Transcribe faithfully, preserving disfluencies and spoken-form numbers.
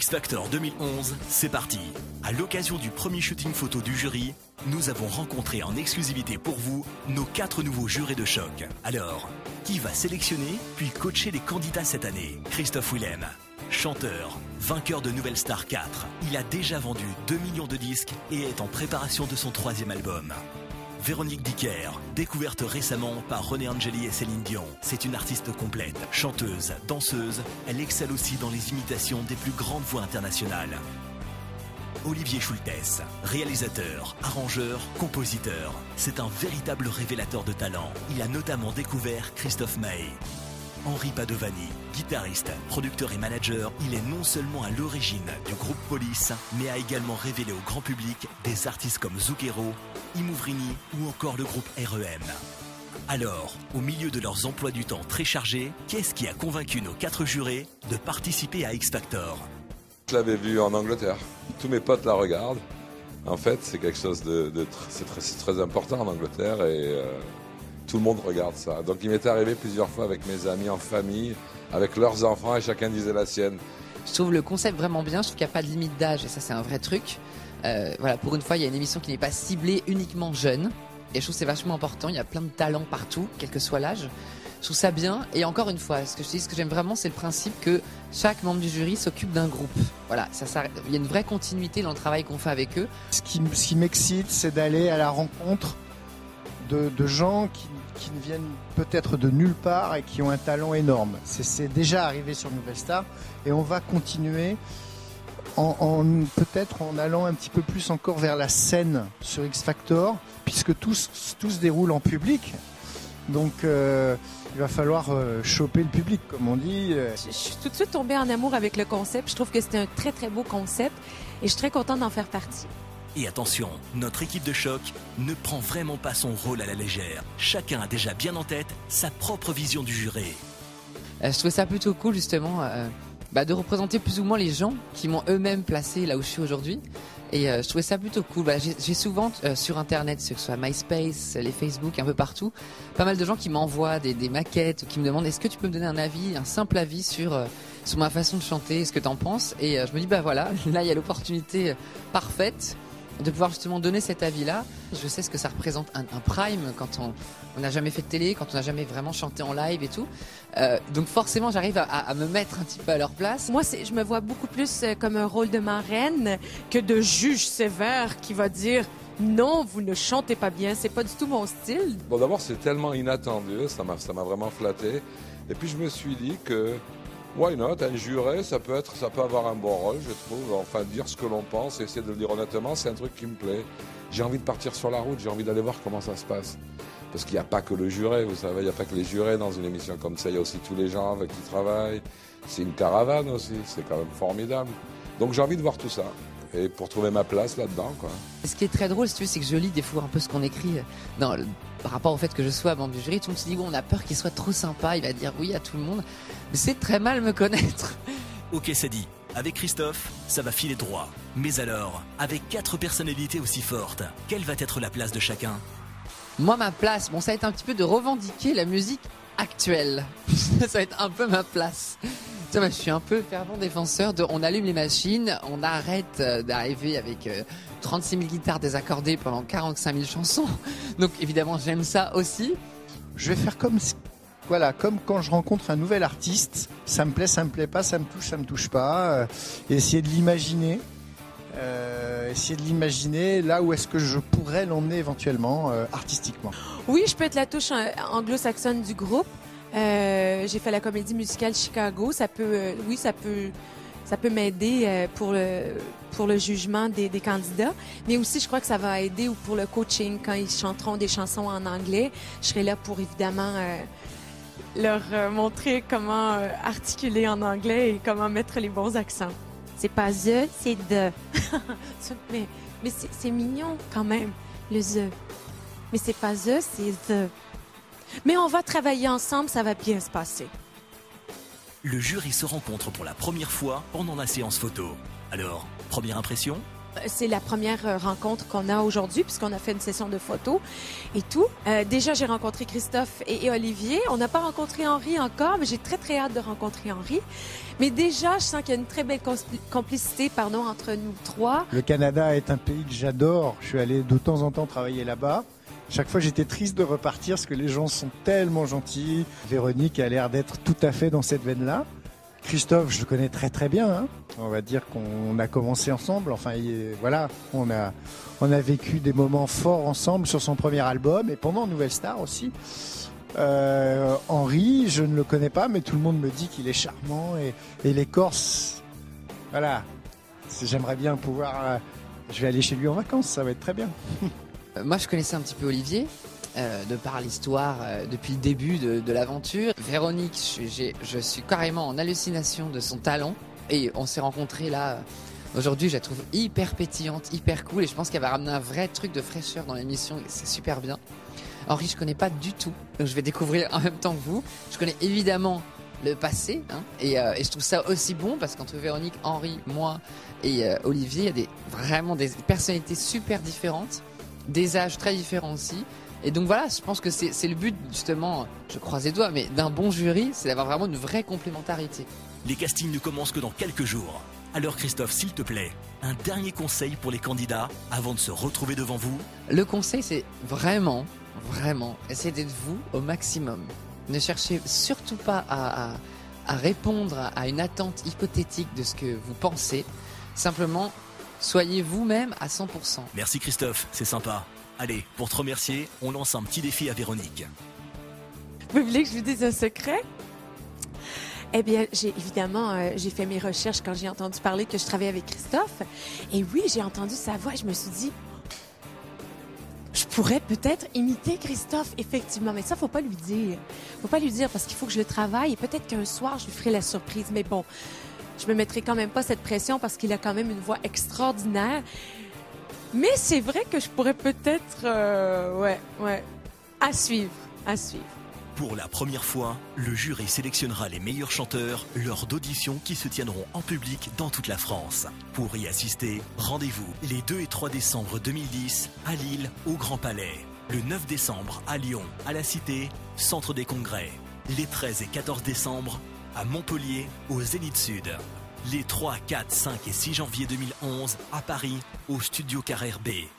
X-Factor deux mille onze, c'est parti. À l'occasion du premier shooting photo du jury, nous avons rencontré en exclusivité pour vous nos quatre nouveaux jurés de choc. Alors, qui va sélectionner puis coacher les candidats cette année? Christophe Willem, chanteur, vainqueur de Nouvelle Star quatre. Il a déjà vendu deux millions de disques et est en préparation de son troisième album. Véronique Dicker, découverte récemment par René Angeli et Céline Dion. C'est une artiste complète, chanteuse, danseuse. Elle excelle aussi dans les imitations des plus grandes voix internationales. Olivier Schultes, réalisateur, arrangeur, compositeur. C'est un véritable révélateur de talent. Il a notamment découvert Christophe Maé. Henri Padovani, guitariste, producteur et manager, il est non seulement à l'origine du groupe Police, mais a également révélé au grand public des artistes comme Zucchero, Imouvrini ou encore le groupe R E M. Alors, au milieu de leurs emplois du temps très chargés, qu'est-ce qui a convaincu nos quatre jurés de participer à X-Factor? Je l'avais vu en Angleterre. Tous mes potes la regardent. En fait, c'est quelque chose de, de c'est très, c'est très important en Angleterre et euh, tout le monde regarde ça. Donc il m'est arrivé plusieurs fois avec mes amis en famille, avec leurs enfants et chacun disait la sienne. Je trouve le concept vraiment bien, je trouve qu'il n'y a pas de limite d'âge et ça c'est un vrai truc. Euh, voilà, pour une fois il y a une émission qui n'est pas ciblée uniquement jeune et je trouve que c'est vachement important, il y a plein de talents partout, quel que soit l'âge. Je trouve ça bien et encore une fois, ce que je dis, ce que j'aime vraiment c'est le principe que chaque membre du jury s'occupe d'un groupe. Voilà, ça, ça, il y a une vraie continuité dans le travail qu'on fait avec eux. Ce qui, ce qui m'excite, c'est d'aller à la rencontre de, de gens qui, qui viennent peut-être de nulle part et qui ont un talent énorme. C'est, c'est déjà arrivé sur Nouvelle Star et on va continuer en, en peut-être en allant un petit peu plus encore vers la scène sur X-Factor, puisque tout, tout se déroule en public. Donc euh, il va falloir euh, choper le public, comme on dit. Je, je suis tout de suite tombée en amour avec le concept. Je trouve que c'est un très très beau concept et je suis très contente d'en faire partie. Et attention, notre équipe de choc ne prend vraiment pas son rôle à la légère. Chacun a déjà bien en tête sa propre vision du juré. Euh, je trouvais ça plutôt cool justement euh, bah, de représenter plus ou moins les gens qui m'ont eux-mêmes placé là où je suis aujourd'hui. Et euh, je trouvais ça plutôt cool. Bah, j'ai, j'ai souvent euh, sur internet, que ce soit MySpace, les Facebook, un peu partout, pas mal de gens qui m'envoient des, des maquettes ou qui me demandent est-ce que tu peux me donner un avis, un simple avis sur, euh, sur ma façon de chanter, ce que t'en penses. Et euh, je me dis bah voilà, là il y a l'opportunité parfaite de pouvoir justement donner cet avis-là. Je sais ce que ça représente un, un prime quand on on n'a jamais fait de télé, quand on n'a jamais vraiment chanté en live et tout. Euh, donc forcément, j'arrive à, à me mettre un petit peu à leur place. Moi, c'est, je me vois beaucoup plus comme un rôle de marraine que de juge sévère qui va dire non, vous ne chantez pas bien, c'est pas du tout mon style. Bon, d'abord, c'est tellement inattendu, ça m'a, ça m'a vraiment flatté. Et puis je me suis dit que why not, un juré, ça peut être, ça peut avoir un bon rôle, je trouve. Enfin, dire ce que l'on pense, essayer de le dire honnêtement, c'est un truc qui me plaît. J'ai envie de partir sur la route, j'ai envie d'aller voir comment ça se passe. Parce qu'il n'y a pas que le juré, vous savez, il n'y a pas que les jurés dans une émission comme ça, il y a aussi tous les gens avec qui ils travaillent. C'est une caravane aussi, c'est quand même formidable. Donc j'ai envie de voir tout ça, et pour trouver ma place là-dedans, quoi. Ce qui est très drôle, si tu veux, c'est que je lis des fois un peu ce qu'on écrit dans, par rapport au fait que je sois membre du jury. Tout le monde se dit, bon, on a peur qu'il soit trop sympa, il va dire oui à tout le monde. Mais c'est très mal me connaître. Ok, c'est dit. Avec Christophe, ça va filer droit. Mais alors, avec quatre personnalités aussi fortes, quelle va être la place de chacun? Moi, ma place, bon, ça va être un petit peu de revendiquer la musique actuelle. Ça va être un peu ma place. Tu sais, moi, je suis un peu fervent défenseur de on allume les machines, on arrête d'arriver avec euh, trente-six mille guitares désaccordées pendant quarante-cinq mille chansons. Donc évidemment, j'aime ça aussi. Je vais faire comme, voilà, comme quand je rencontre un nouvel artiste. Ça me plaît, ça me plaît pas, ça me touche, ça me touche pas. Euh, et essayer de l'imaginer. Euh, essayer de l'imaginer là où est-ce que je pourrais l'emmener éventuellement euh, artistiquement. Oui, je peux être la touche anglo-saxonne du groupe. Euh, j'ai fait la comédie musicale Chicago. Ça peut, euh, oui, ça peut, ça peut m'aider euh, pour le pour le jugement des, des candidats. Mais aussi, je crois que ça va aider pour le coaching quand ils chanteront des chansons en anglais. Je serai là pour évidemment euh, leur euh, montrer comment euh, articuler en anglais et comment mettre les bons accents. C'est pas the, c'est de. mais mais c'est, c'est mignon quand même, le the. Mais c'est pas the, c'est the. Mais on va travailler ensemble, ça va bien se passer. Le jury se rencontre pour la première fois pendant la séance photo. Alors, première impression? C'est la première euh, rencontre qu'on a aujourd'hui, puisqu'on a fait une session de photos et tout. Euh, déjà, j'ai rencontré Christophe et, et Olivier. On n'a pas rencontré Henri encore, mais j'ai très, très hâte de rencontrer Henri. Mais déjà, je sens qu'il y a une très belle complicité pardon, entre nous trois. Le Canada est un pays que j'adore. Je suis allé de temps en temps travailler là-bas. Chaque fois, j'étais triste de repartir parce que les gens sont tellement gentils. Véronique a l'air d'être tout à fait dans cette veine-là. Christophe, je le connais très très bien. Hein. On va dire qu'on a commencé ensemble. Enfin, il, voilà, on a, on a vécu des moments forts ensemble sur son premier album et pendant Nouvelle Star aussi. Euh, Henri, je ne le connais pas, mais tout le monde me dit qu'il est charmant et, et les Corses. Voilà, j'aimerais bien pouvoir. Euh, je vais aller chez lui en vacances, ça va être très bien. Moi, je connaissais un petit peu Olivier. Euh, de par l'histoire euh, depuis le début de, de l'aventure. Véronique, j'ai, je suis carrément en hallucination de son talent et on s'est rencontrés là euh, aujourd'hui, je la trouve hyper pétillante, hyper cool et je pense qu'elle va ramener un vrai truc de fraîcheur dans l'émission et c'est super bien. Henri, je connais pas du tout, donc je vais découvrir en même temps que vous. Je connais évidemment le passé hein, et, euh, et je trouve ça aussi bon parce qu'entre Véronique, Henri, moi et euh, Olivier, il y a des, vraiment des personnalités super différentes, des âges très différents aussi. Et donc voilà, je pense que c'est, c'est le but justement, je croise les doigts, mais d'un bon jury, c'est d'avoir vraiment une vraie complémentarité. Les castings ne commencent que dans quelques jours. Alors Christophe, s'il te plaît, un dernier conseil pour les candidats avant de se retrouver devant vous. Le conseil, c'est vraiment, vraiment, essayez d'être vous au maximum. Ne cherchez surtout pas à, à, à répondre à une attente hypothétique de ce que vous pensez. Simplement, soyez vous-même à cent pour cent. Merci Christophe, c'est sympa. Allez, pour te remercier, on lance un petit défi à Véronique. Vous voulez que je vous dise un secret? Eh bien, j'ai évidemment, euh, j'ai fait mes recherches quand j'ai entendu parler que je travaillais avec Christophe. Et oui, j'ai entendu sa voix et je me suis dit, je pourrais peut-être imiter Christophe, effectivement. Mais ça, faut pas lui dire. Faut pas lui dire parce qu'il faut que je le travaille. Et peut-être qu'un soir, je lui ferai la surprise. Mais bon, je me mettrai quand même pas cette pression parce qu'il a quand même une voix extraordinaire. Mais c'est vrai que je pourrais peut-être... Euh, ouais, ouais. À suivre, à suivre. Pour la première fois, le jury sélectionnera les meilleurs chanteurs lors d'auditions qui se tiendront en public dans toute la France. Pour y assister, rendez-vous les deux et trois décembre deux mille dix à Lille, au Grand Palais. Le neuf décembre à Lyon, à la Cité, Centre des Congrès. Les treize et quatorze décembre à Montpellier, au Zénith Sud. Les trois, quatre, cinq et six janvier deux mille onze à Paris, au Studio Carrère B.